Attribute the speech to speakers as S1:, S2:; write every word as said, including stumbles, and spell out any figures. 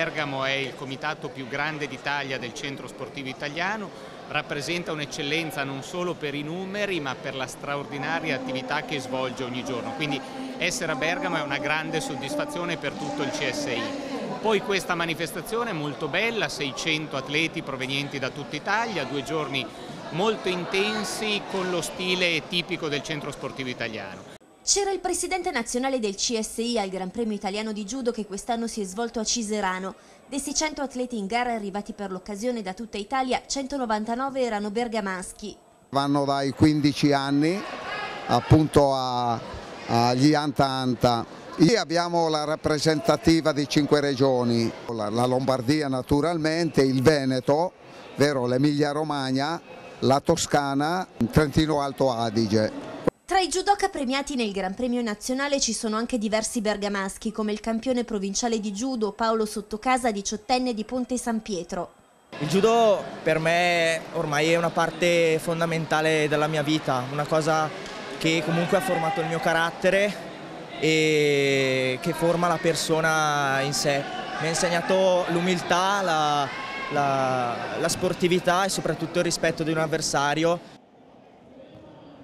S1: Bergamo è il comitato più grande d'Italia del centro sportivo italiano, rappresenta un'eccellenza non solo per i numeri ma per la straordinaria attività che svolge ogni giorno, quindi essere a Bergamo è una grande soddisfazione per tutto il C S I. Poi questa manifestazione è molto bella, seicento atleti provenienti da tutta Italia, due giorni molto intensi con lo stile tipico del centro sportivo italiano.
S2: C'era il presidente nazionale del C S I al Gran Premio Italiano di Judo che quest'anno si è svolto a Ciserano. Dei seicento atleti in gara arrivati per l'occasione da tutta Italia, centonovantanove erano bergamaschi.
S3: Vanno dai quindici anni appunto a, agli anta anta. Qui abbiamo la rappresentativa di cinque regioni, la, la Lombardia naturalmente, il Veneto, vero, l'Emilia Romagna, la Toscana, il Trentino Alto Adige.
S2: Tra i judoka premiati nel Gran Premio Nazionale ci sono anche diversi bergamaschi, come il campione provinciale di judo Paolo Sottocasa, diciottenne di Ponte San Pietro.
S4: Il judo per me ormai è una parte fondamentale della mia vita, una cosa che comunque ha formato il mio carattere e che forma la persona in sé. Mi ha insegnato l'umiltà, la, la, la sportività e soprattutto il rispetto di un avversario.